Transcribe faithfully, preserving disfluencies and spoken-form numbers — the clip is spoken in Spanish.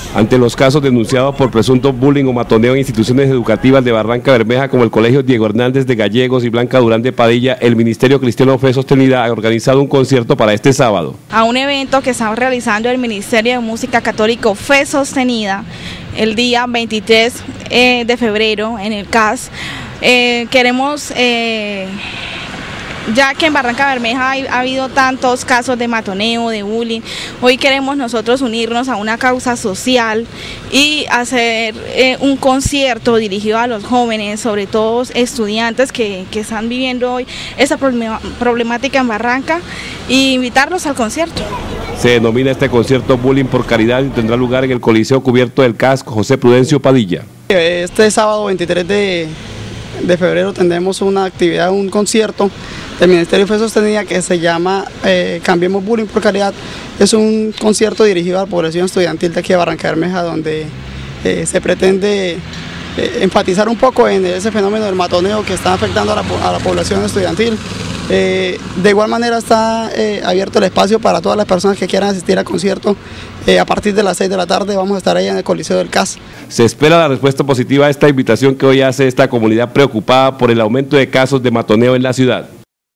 Ante los casos denunciados por presunto bullying o matoneo en instituciones educativas de Barranca Bermeja como el Colegio Diego Hernández de Gallegos y Blanca Durán de Padilla, el Ministerio Cristiano Fe Sostenida ha organizado un concierto para este sábado. A un evento que está realizando el Ministerio de Música Católico Fe Sostenida el día veintitrés eh, de febrero en el C A S. Eh, queremos... Eh, Ya que en Barranca Bermeja ha habido tantos casos de matoneo, de bullying, hoy queremos nosotros unirnos a una causa social y hacer eh, un concierto dirigido a los jóvenes, sobre todo estudiantes que, que están viviendo hoy esa problemática en Barranca, e invitarlos al concierto. Se denomina este concierto Bullying por Caridad y tendrá lugar en el Coliseo Cubierto del C A S José Prudencio Padilla. Este sábado veintitrés de febrero tendremos una actividad, un concierto del Ministerio de Fe Sostenida que se llama eh, Cambiemos Bullying por Caridad. Es un concierto dirigido a la población estudiantil de aquí de Barranca Bermeja, donde eh, se pretende eh, enfatizar un poco en ese fenómeno del matoneo que está afectando a la, a la población estudiantil. Eh, de igual manera está eh, abierto el espacio para todas las personas que quieran asistir al concierto. Eh, a partir de las seis de la tarde vamos a estar ahí en el Coliseo del C A S. Se espera la respuesta positiva a esta invitación que hoy hace esta comunidad preocupada por el aumento de casos de matoneo en la ciudad.